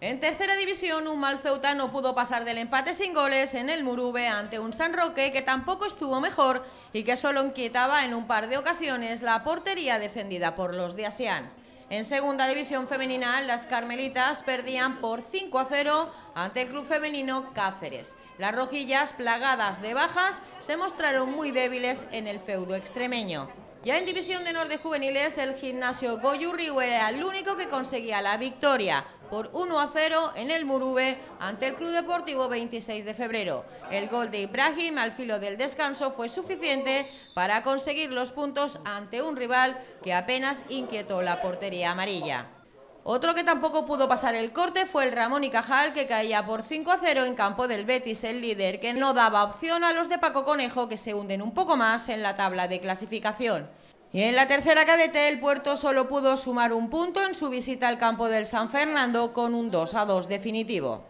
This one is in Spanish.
En tercera división, un mal Ceuta no pudo pasar del empate sin goles en el Muruve ante un San Roque que tampoco estuvo mejor y que solo inquietaba en un par de ocasiones la portería defendida por los de Asián. En segunda división femenina, las Carmelitas perdían por 5-0 ante el club femenino Cáceres. Las rojillas, plagadas de bajas, se mostraron muy débiles en el feudo extremeño. Ya en división de honor de juveniles, el gimnasio Goyurriu era el único que conseguía la victoria por 1-0 en el Muruve ante el Club Deportivo 26 de febrero. El gol de Ibrahim al filo del descanso fue suficiente para conseguir los puntos ante un rival que apenas inquietó la portería amarilla. Otro que tampoco pudo pasar el corte fue el Ramón y Cajal, que caía por 5-0 en campo del Betis, el líder, que no daba opción a los de Paco Conejo, que se hunden un poco más en la tabla de clasificación. Y en la tercera cadete, el Puerto solo pudo sumar un punto en su visita al campo del San Fernando con un 2-2 definitivo.